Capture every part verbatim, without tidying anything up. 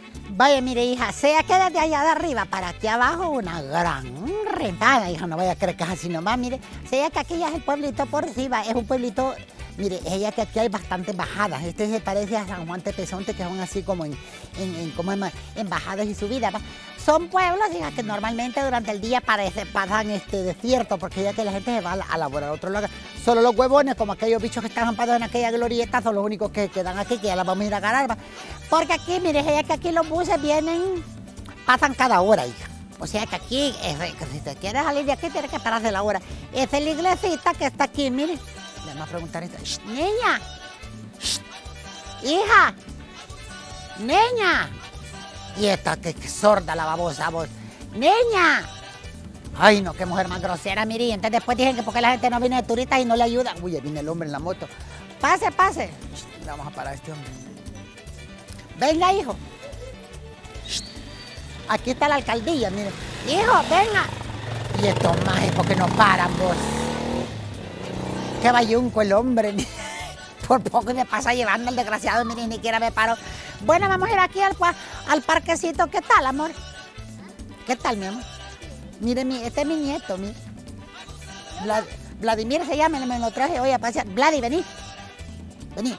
Vaya, mire, hija, sea que desde allá de arriba para aquí abajo una gran rentada, hija, no vaya a creer que es así nomás, mire. Sea que aquí ya es el pueblito por encima, es un pueblito, mire, ella que aquí hay bastantes bajadas. Este se parece a San Juan Tepezonte, que son así como en, en, en, como en, en bajadas y subidas, ¿va? Son pueblos, hija, que normalmente durante el día parece, pasan este desierto, porque ya que la gente se va a, a laborar a otro lugar. Solo los huevones, como aquellos bichos que están ampados en aquella glorieta, son los únicos que quedan aquí, que ya las vamos a ir a ganar, ¿va? Porque aquí, mire, ella que aquí los buses vienen, pasan cada hora, hija. O sea que aquí, si te quieres salir de aquí, tienes que pararse la hora. Esa es la iglesita que está aquí, mire. Le vamos a preguntar esto. Shh, niña. Shh, hija. Niña. Y esta, que, que sorda la babosa voz. Niña. Ay, no, qué mujer más grosera, mire. Y entonces después dicen que porque la gente no viene de turistas y no le ayuda. Uy, viene el hombre en la moto. Pase, pase. Shh, vamos a parar a este hombre. Venga, hijo. Shh. Aquí está la alcaldía, mire. Hijo, venga. Y estos más, porque no paran, vos. Qué bayunco el hombre. Por poco me pasa llevando el desgraciado, mire, ni siquiera me paro. Bueno, vamos a ir aquí al, al parquecito. ¿Qué tal, amor? ¿Qué tal, mi amor? Mire, mi, este es mi nieto, mire. Vlad, Vladimir se llama, me lo traje hoy a pasear. Vladi, vení. Vení.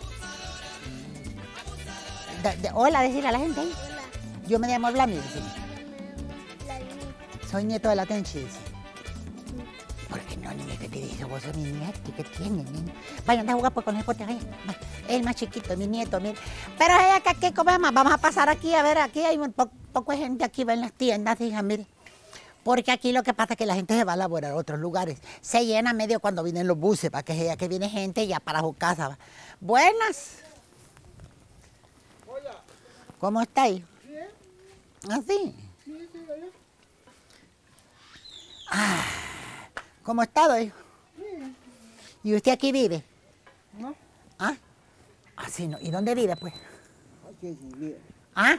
De, de, hola, decirle a la gente ahí. Hola. Yo me llamo Vladimir. Vladimir. Soy nieto de la Tenchi, dice. ¿Por qué no, niña? ¿Qué te dice? Vos sos mi nieto. ¿Qué tiene, niña? Vaya, anda a jugar pues, con el pote ahí. Es el más chiquito, mi nieto, mire. Pero es que aquí, ¿cómo más? Vamos a pasar aquí, a ver, aquí hay un po poco de gente aquí, va en las tiendas, hija, mire. Porque aquí lo que pasa es que la gente se va a laborar a otros lugares. Se llena medio cuando vienen los buses, para que ya que viene gente ya para su casa. ¿Va? Buenas. Hola. ¿Cómo estáis? Bien. ¿Así? Sí, sí, allá. Ah, ¿cómo ha estado, hijo? Bien. ¿Y usted aquí vive? ¿No? ¿Ah? Así no. ¿Y dónde vive, pues? Aquí sí, bien. ¿Ah?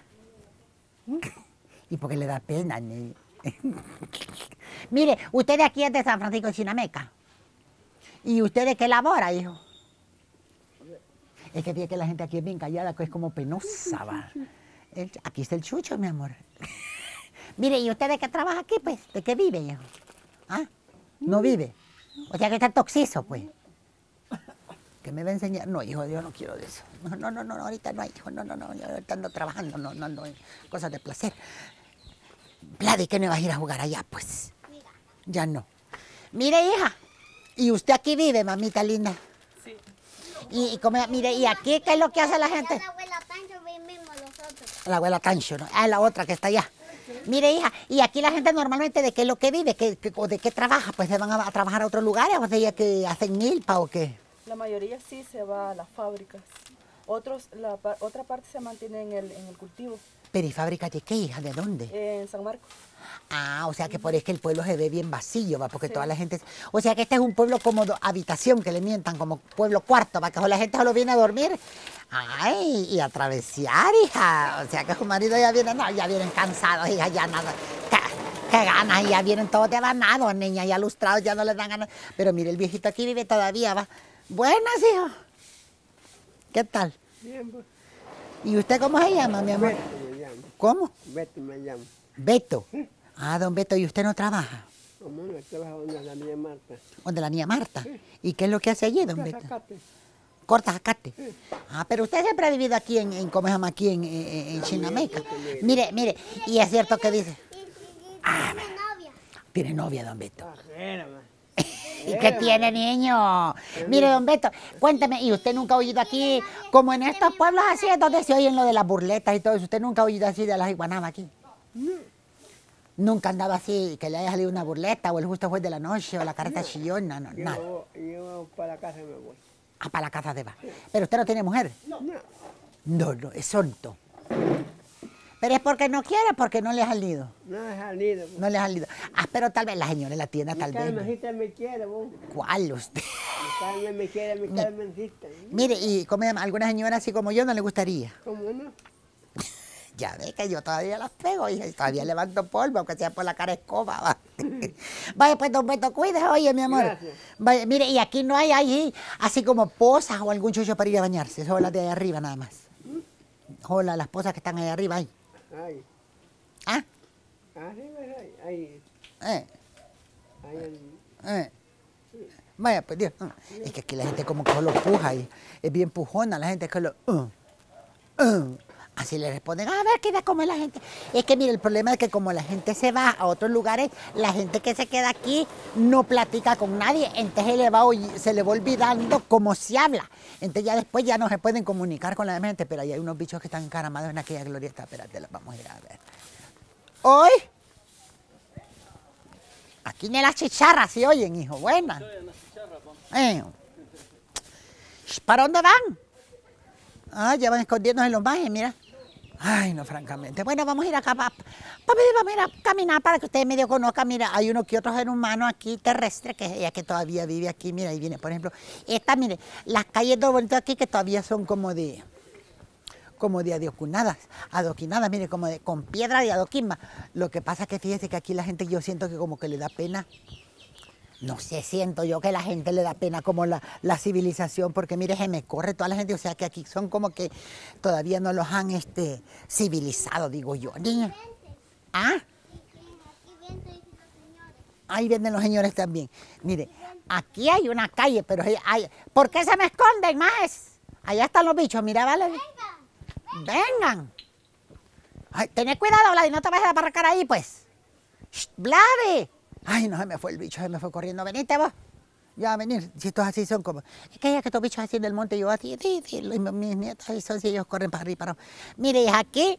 ¿Y por qué le da pena, niño? Mire, usted de aquí es de San Francisco de Chinameca. ¿Y usted de qué labora, hijo? Es que fíjate que la gente aquí es bien callada, que es como penosa, va. El, aquí está el chucho, mi amor. Mire, ¿y usted de qué trabaja aquí, pues? ¿De qué vive, hijo? ¿Ah? ¿No vive? O sea que está toxizo, pues. ¿Qué me va a enseñar? No, hijo, yo no quiero de eso. No, no, no, no, ahorita no hay, hijo. No, no, no, yo ahorita ando trabajando, no, no, no, cosas de placer. Vladi, ¿qué no vas a ir a jugar allá, pues? Mira. Ya no. Mire, hija, ¿y usted aquí vive, mamita linda? Sí. Y, y como, mire, ¿y aquí qué es lo que hace la gente? La abuela Pancho vivimos nosotros. La abuela Tancho, ¿no? Ah, la otra que está allá. Mire, hija, ¿y aquí la gente normalmente de qué es lo que vive? ¿Qué, qué, o de qué trabaja? ¿Pues se van a, a trabajar a otros lugares? ¿O sea, que hacen milpa o qué? La mayoría sí se va a las fábricas. Otros, la pa- otra parte se mantiene en el, en el cultivo, ¿Pero y fábrica de qué, hija? ¿De dónde? en San Marcos. Ah, o sea que por eso es que el pueblo se ve bien vacío, va, porque Sí. toda la gente... O sea que este es un pueblo como do- habitación, que le mientan, como pueblo cuarto, va, que la gente solo viene a dormir. Ay, y a travesear, hija. O sea que su marido ya viene, no, ya vienen cansados, hija, ya nada. ¿Qué, qué ganas? Y ya vienen todos devanados, niña, ya lustrados, ya no les dan ganas. Pero mire, el viejito aquí vive todavía, va. Buenas, hijo. ¿Qué tal? Bien, pues. ¿Y usted cómo se llama, mi amor? Beto me llamo. ¿Cómo? Beto me llamo. Beto. Ah, don Beto, ¿y usted no trabaja? Como no, trabajo donde la niña Marta. ¿Donde la niña Marta? ¿Y qué es lo que hace allí, don ¿Qué Beto? sacate? Corta zacate. Ah, pero usted siempre ha vivido aquí en, en ¿cómo se llama? Aquí en, en, en Chinameca. Mire, mire, y es cierto que dice, Y, y, y tiene novia. tiene novia, don Beto. Ajena, man. ¿Y qué tiene, niño? Mire, don Beto, cuénteme, ¿y usted nunca ha oído aquí, como en estos pueblos así, es donde se oyen lo de las burletas y todo eso? ¿Usted nunca ha oído así de las iguanadas aquí? Nunca andaba así, que le haya salido una burleta, o el justo juez de la noche, o la carta chillona, no, Yo, nada. yo para la casa me voy. Ah, para la casa de va. Pero usted no tiene mujer. No. No, no, es solto. Pero es porque no quiere, porque no le ha salido. No he salido. Pues. No le ha salido. Ah, pero tal vez la señora en la tienda, Mi tal vez. ¿no? Carmencita me quiere, vos. ¿Cuál usted? Mi Carmen me quiere, mi Carmencita. Mire, y como alguna señora así como yo no le gustaría. ¿Cómo no? Ya ve que yo todavía las pego, hija, y todavía levanto polvo, aunque sea por la cara escoba. Va. Vaya, pues, don Beto, cuídese, oye, mi amor. Gracias. Vaya, mire, y aquí no hay ahí así como pozas o algún chucho para ir a bañarse, solo las de ahí arriba nada más. Hola, las pozas que están ahí arriba, ahí. Ahí. ¿Ah? Arriba, ahí. Ahí. Eh, Ahí en... eh. Vaya, pues Dios. uh. Es que aquí la gente como que lo puja y es bien pujona la gente que lo... uh, uh. Así le responden, a ver, ¿qué da comer la gente? Es que mire, el problema es que como la gente se va a otros lugares, la gente que se queda aquí no platica con nadie, entonces se le va, oy- se le va olvidando cómo se habla. Entonces ya después ya no se pueden comunicar con la demás gente, pero ahí hay unos bichos que están encaramados en aquella glorieta. Espérate, los vamos a ir a ver. Hoy, aquí ni las chicharras se oyen, hijo, buenas. Eh. ¿Para dónde van? Ah, ya van escondiéndose los majes, mira. Ay, no, francamente. Bueno, vamos a ir acá, pa, pa- vamos a ir a caminar para que ustedes medio conozcan. Mira, hay uno que otro ser humano aquí terrestre, que es ella que todavía vive aquí. Mira, ahí viene, por ejemplo, esta, mire, las calles de bonito aquí que todavía son como de, como de adoquinadas, adoquinadas, mire, como de, con piedra y adoquín. Lo que pasa es que fíjese que aquí la gente, yo siento que como que le da pena. No sé, siento yo que a la gente le da pena como la, la civilización, porque mire, se me corre toda la gente, o sea que aquí son como que todavía no los han este, civilizado, digo yo, niña. ¿Ah? Aquí vienen los señores. Ahí vienen los señores también. Mire, aquí hay una calle, pero hay, hay- ¿por qué se me esconden, más? Allá están los bichos, mira, vale. Vengan. Ay, tened cuidado, Vladi, no te vayas a aparcar ahí, pues. Shh, Vladi. Ay, no, se me fue el bicho, se me fue corriendo. Venite vos. Ya a venir, si estos así son como... Es que ya que estos bichos así en el monte, yo así, sí, sí, los- mis nietos así son, si ellos corren para arriba y para abajo. Mire, y aquí,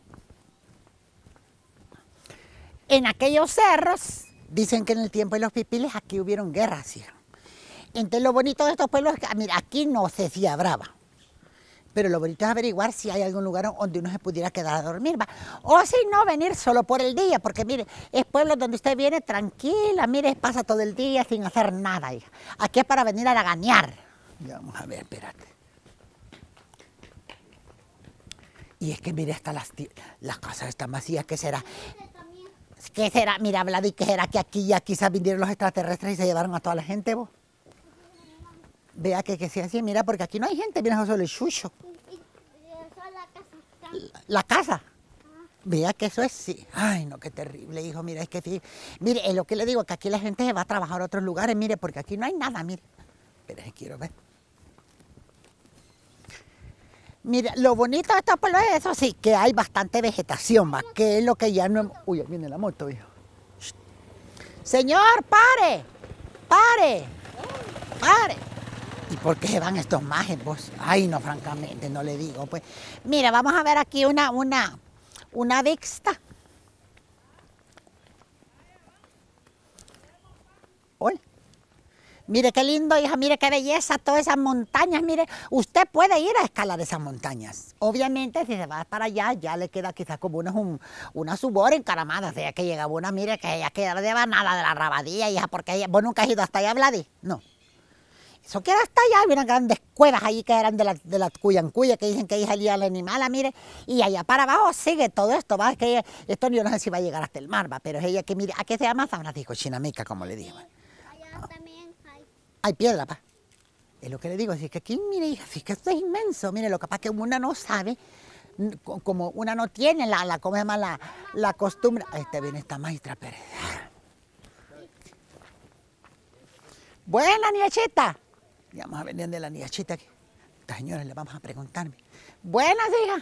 en aquellos cerros, dicen que en el tiempo de los pipiles aquí hubieron guerras, hija. Entonces lo bonito de estos pueblos es que, mira, aquí no sé si habrá, va. Pero lo bonito es averiguar si hay algún lugar donde uno se pudiera quedar a dormir, va. O si no, venir solo por el día, porque mire, es pueblo donde usted viene tranquila, mire, pasa todo el día sin hacer nada, hija. Aquí es para venir a laganear. Ya, vamos a ver, espérate. Y es que mire, hasta las, ti- las casas están vacías, ¿qué será? ¿Qué será? Mira, Vladi, ¿qué será que aquí ya quizás vinieron los extraterrestres y se llevaron a toda la gente, vos? Vea que, que sea así, mira, porque aquí no hay gente, mira, solo el chucho. Y, y, y eso es la casa. Está- La casa. Vea que eso es sí. Ay, no, qué terrible, hijo. Mira, es que fí- mire, es lo que le digo, que aquí la gente se va a trabajar a otros lugares, mire, porque aquí no hay nada, mire. Pero es que quiero ver. Mira, lo bonito de estos pueblos es eso sí, que hay bastante vegetación, va, que es lo que ya no... hem- Uy, ahí viene la moto, hijo. Shh. Señor, pare, pare, pare. ¿Y por qué se van estos majes, vos? Ay, no, francamente, no le digo, pues. Mira, vamos a ver aquí una, una, una vista. Hoy. Mire qué lindo, hija, mire qué belleza, todas esas montañas, mire, usted puede ir a escalar esas montañas. Obviamente, si se va para allá, ya le queda quizás como una, un, una subor encaramada, o sea, que llega una, mire, que ella queda de nada de la rabadilla, hija, porque ella, vos nunca has ido hasta allá, Vladi, no. Eso queda hasta allá, hay unas grandes cuevas allí que eran de la, de la Cuyancuya, que dicen que ahí salía el animal, mire, y allá para abajo sigue todo esto, va, es que ella, esto yo no sé si va a llegar hasta el mar, va, pero es ella que, mire, ¿a qué se llama San Francisco? Chinamica, como le digo. Allá también hay. Hay piedra, pa. Es lo que le digo, así que aquí, mire, hija, sí que esto es inmenso, mire, lo que pasa es que una no sabe, n- co- como una no tiene la, la, ¿cómo se llama? La, la costumbre. Este viene esta maestra Pérez. Buena, niechita. Y vamos a venir de la niechita aquí. Esta señora le vamos a preguntar. Buenas, hija.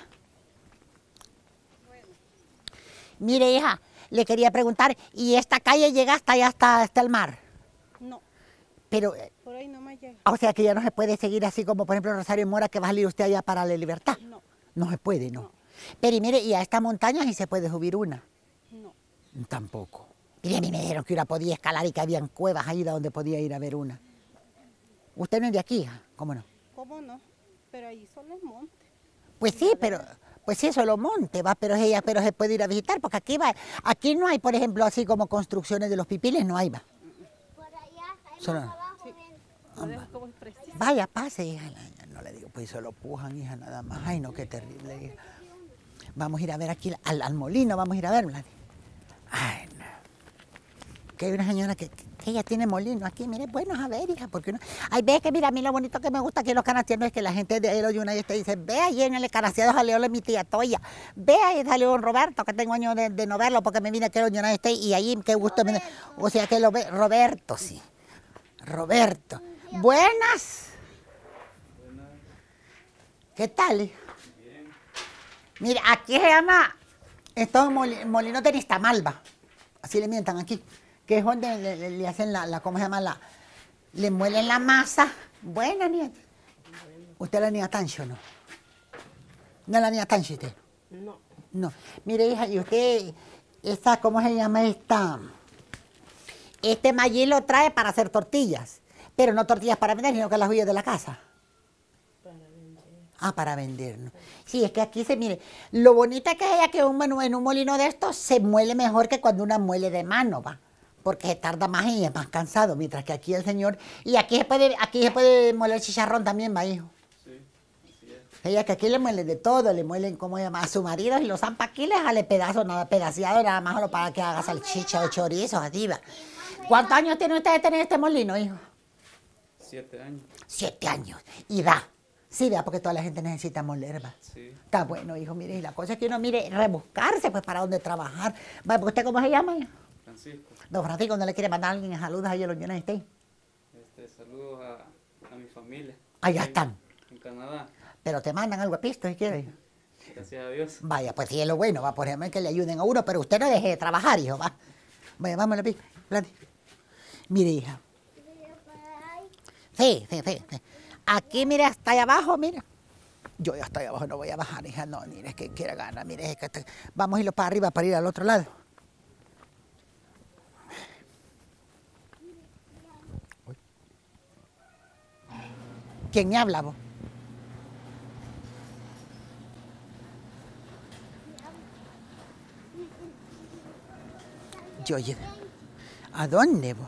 Mire, hija, le quería preguntar, ¿y esta calle llega hasta allá, hasta, hasta el mar? No, Pero, eh, por ahí no me llega. o sea que ya no se puede seguir así como, por ejemplo, Rosario Mora, que va a salir usted allá para la libertad. No, No se puede, ¿no? No. Pero y mire, y a esta montaña sí se puede subir una. no. Tampoco. Mire, a mí me dijeron que una podía escalar y que habían cuevas ahí donde podía ir a ver una. ¿Usted no es de aquí, hija? ¿Cómo no? ¿Cómo no? Pero ahí solo es monte. Pues sí, pero, pues sí, solo monte, va, pero ella, pero se puede ir a visitar, porque aquí va, aquí no hay, por ejemplo, así como construcciones de los pipiles, no hay, va. Por allá, hay Solo- más abajo. ven. Por eso es como es preciso. Vaya, pase, hija. No, no le digo, pues solo pujan, hija, nada más. Ay, no, qué terrible, hija. Vamos a ir a ver aquí al, al molino, vamos a ir a ver, Vladi. Ay, no. que hay una señora que, que ella tiene molino aquí, mire, bueno, a ver, hija, porque no. Ay, ve que mira, a mí lo bonito que me gusta aquí en los canastianos es que la gente de Elo y una y te dice, ve ahí en el canastiano salió mi tía Toya, ve ahí salió don Roberto, que tengo años de, de no verlo porque me vine aquí a la United y ahí qué gusto me. O sea que lo ve, Roberto, sí. Roberto. Buenas. Buenas. ¿Qué tal, hija? Bien. Mire, aquí se llama, estos moli- molinos de Nistamalva, así le mientan aquí, que es donde le, le- le hacen la, la, ¿cómo se llama? La, le muelen la masa. Buena, nieta. ¿Usted es la niña Tancho o no? ¿No es la niña Tancho usted? No. No. Mire, hija, y usted, esta, ¿cómo se llama esta? Este maíz lo trae para hacer tortillas, pero no tortillas para vender, sino que las huye de la casa. Ah, para vender, ¿no? Sí, es que aquí se mire, lo bonito es que ella que un, en un molino de estos se muele mejor que cuando una muele de mano, va, porque se tarda más y es más cansado, mientras que aquí el señor, y aquí se puede, aquí se puede moler chicharrón también, va, hijo. Sí, así es. Ella que aquí le muele de todo, le muelen, ¿cómo se llama? A su marido y los zampa aquí, le jale pedazos, nada, pedaciado, nada más solo para que haga salchicha o chorizos, así, va. ¿Cuántos años tiene usted de tener este molino, hijo? Siete años. Siete años, y da. Sí, vea, porque toda la gente necesita moler, va. Sí. Está bueno, hijo, mire, y la cosa es que uno, mire, rebuscarse, pues, para dónde trabajar. Va, ¿usted cómo se llama, hijo? Francisco, Don Francisco, ¿no le quiere mandar a alguien saludos ahí a los United States? este, saludos a, a mi familia. Allá en- están. En Canadá, Pero te mandan algo a pisto, si quiere. gracias a Dios. Vaya, pues sí es lo bueno, va, por ejemplo, que le ayuden a uno, pero usted no deje de trabajar, hijo, va. Vaya, vámonos, pi, plati. Mire, hija. Sí, sí, sí, sí. Aquí, mire, hasta allá abajo, mire. Yo hasta allá abajo no voy a bajar, hija, no, mire, es que quiera ganar, mire, es que te- vamos a irlo para arriba para ir al otro lado. Uy. ¿Quién me habla, vos? Yo, oye, ¿a dónde, vos?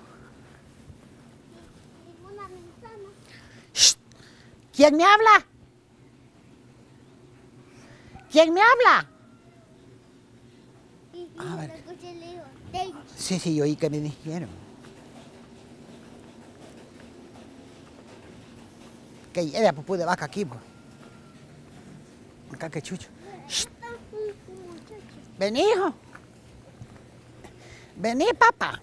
Una manzana. Shh. ¿Quién me habla? ¿Quién me habla? Y, y A yo ver. le escuché y le digo, "Ten". Sí, sí, yo oí que me dijeron. Que lleve a pupú de vaca aquí, pues. Acá que chucho. Shh. Está un- un muchacho. Vení, hijo. Vení, papá.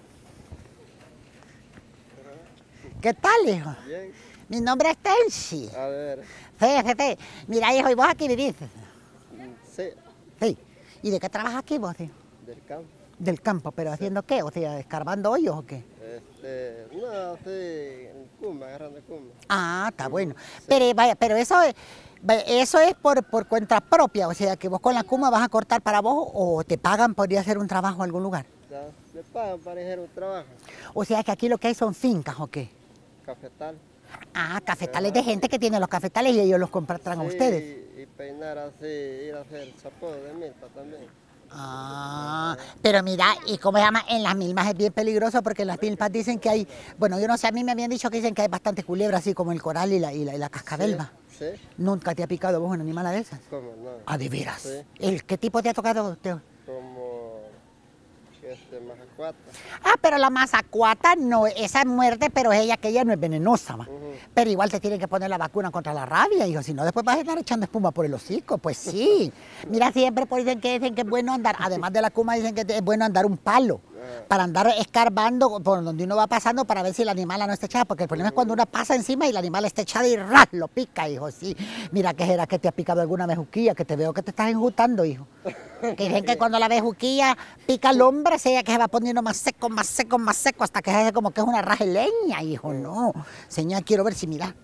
¿Qué tal, hijo? Bien. Mi nombre es Tensi. A ver. Sí, sí, sí. Mira, hijo, ¿y vos aquí vivís? Sí. Sí. ¿Y de qué trabajas aquí vos, hijo? Del campo. Del campo, ¿pero haciendo qué? O sea, ¿escarbando hoyos o qué? Este. No, sí. En Cumba, agarrando Cumba. Ah, está bueno. Pero vaya, pero eso es, vaya, eso es por, por cuenta propia, o sea, que vos con la cuma vas a cortar para vos o te pagan por ir a hacer un trabajo en algún lugar. Ya. Me pagan para hacer un trabajo. O sea, que aquí lo que hay son fincas o qué. Cafetal. Ah, cafetales de gente que tiene los cafetales y ellos los contratan a Sí, ustedes. Y, y peinar así, ir a hacer zapato de milpa también. Ah, pero mira, ¿y cómo se llama? En las milpas es bien peligroso porque en las milpas dicen que hay, bueno, yo no sé, a mí me habían dicho que dicen que hay bastantes culebras, así como el coral y la, y la, y la cascabelba. Sí. ¿Nunca te ha picado vos un animal de esas? ¿Cómo no? Ah, de veras. Sí. ¿El, ¿Qué tipo te ha tocado usted? Como. Este, majacuata. Ah, pero la mazacuata no, esa muerde, pero ella que ella no es venenosa, va. Ujú. Pero igual te tienen que poner la vacuna contra la rabia, hijo, si no después vas a estar echando espuma por el hocico, pues sí. Mira, siempre pues dicen que dicen que es bueno andar, además de la cuma dicen que es bueno andar un palo, para andar escarbando por donde uno va pasando para ver si el animal no está echado, porque el problema es cuando uno pasa encima y el animal está echado y ras, lo pica, hijo, sí. Mira, ¿qué será que te ha picado alguna bejuquilla? Que te veo que te estás enjutando, hijo. Que dicen que cuando la bejuquilla pica al hombre, sea que se va poniendo más seco, más seco, más seco, hasta que se hace como que es una raja de leña, hijo, no. Señor, quiero ver si mira.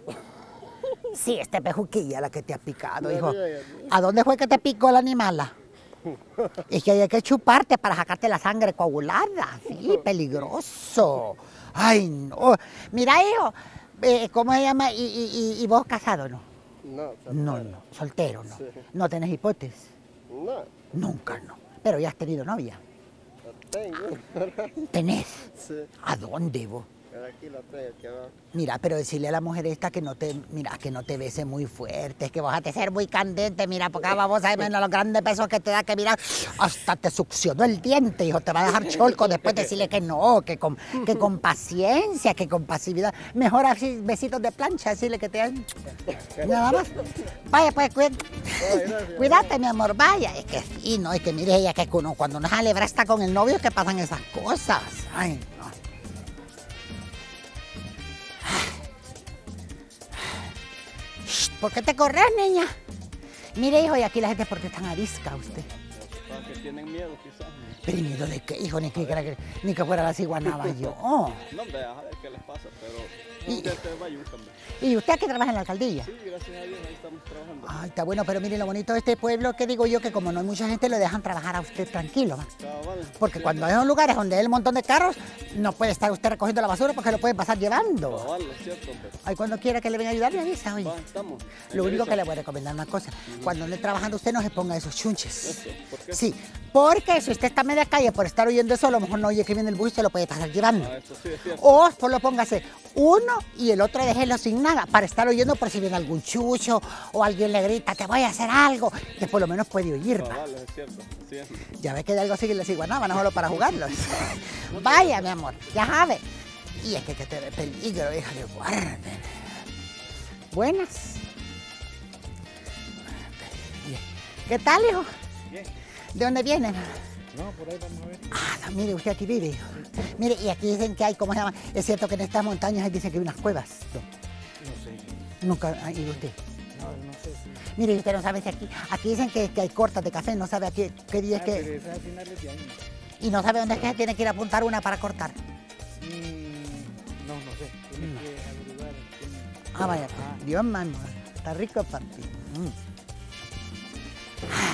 Sí, este bejuquilla la que te ha picado, hijo. ¿A dónde fue que te picó el animal? Es que hay que chuparte para sacarte la sangre coagulada, sí, peligroso. Ay, no. Mira, hijo, eh, ¿cómo se llama? ¿Y, y, y- y vos casado, no? No, No, no, soltero, no. Sí. ¿No tenés hipótesis? No, Nunca, no. Pero ya has tenido novia. la tengo. ¿Tenés? Sí. ¿A dónde vos? Pero aquí la tengo, aquí abajo. Mira, pero decirle a la mujer esta que no te, mira, que no te bese muy fuerte, es que vas a te ser muy candente, mira, porque vamos a ver los grandes besos que te da, que mira, hasta te succionó el diente, hijo, te va a dejar cholco después decirle que no, que con, que con paciencia, que con pasividad. Mejor así, besitos de plancha, decirle que te dan. Nada más. Vaya, pues, cuida- Ay, gracias. cuídate, mi amor, vaya. Es que sí, no, es que mire ella, que uno, cuando uno celebra está con el novio, es que pasan esas cosas. Ay, no. Shh, ¿por qué te corres, niña? Mire, hijo, y aquí la gente, ¿por qué es tan arisca usted? Para que tienen miedo, quizás. ¿Pero y miedo de qué, hijo? Ni que, que- ni que fuera la ciguanaba yo. No, hombre, a ver qué les pasa, pero Y- un día te va a ayudar, hombre. ¿Y usted aquí trabaja en la alcaldía? Sí, gracias a Dios, ahí estamos trabajando. Ay, está bueno, pero mire, lo bonito de este pueblo, que digo yo, que como no hay mucha gente, lo dejan trabajar a usted tranquilo, ¿va? Cabal. Porque Sí, cuando hay lugares donde hay un montón de carros, no puede estar usted recogiendo la basura porque lo pueden pasar llevando. Cabal, es cierto, hombre. Ay, cuando quiera que le venga a ayudar, me avisa, oye. Va, estamos. Lo Ahí único que avisa. le voy a recomendar una cosa, cuando ande trabajando usted no se ponga esos chunches. Eso, ¿por qué? Sí, porque si usted está a media calle por estar oyendo eso, a lo mejor no oye que viene el bus y se lo puede pasar llevando. Ah, eso sí es cierto. O solo póngase uno y el otro déjelo sin nada para estar oyendo por si viene algún chucho o alguien le grita, te voy a hacer algo, que por lo menos puede oír. ¿va? Cabal, es cierto. Así es. Ya ve que de algo sigue la ciguanaba, no solo para jugarlos. Vaya, mi amor, ya sabe. Y es que, que te ve peligro, hija de guarden. Buenas. ¿Qué tal, hijo? Bien. ¿De dónde vienen? No, por ahí vamos a ver. Ah, no, mire, usted aquí vive, hijo. Mire, y aquí dicen que hay, ¿cómo se llama? Es cierto que en estas montañas dicen que hay unas cuevas. No, No sé. nunca ha ido usted. No, no sé si. Mire, usted no sabe si aquí, aquí dicen que, que hay cortas de café, no sabe a qué, qué día es Ah, que, pero esa es a finales de año. y no sabe dónde es que se tiene que ir a apuntar una para cortar. Mm, no, no sé. Tiene No. que averiguar. tiene- Ah, vaya, pues, Ah, Dios, mano, está rico, papi. Mm.